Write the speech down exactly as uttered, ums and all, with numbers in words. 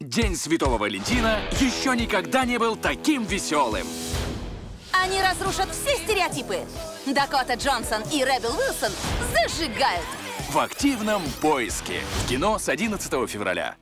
День Святого Валентина еще никогда не был таким веселым. Они разрушат все стереотипы. Дакота Джонсон и Ребел Уилсон зажигают. В активном поиске. В кино с одиннадцатого февраля.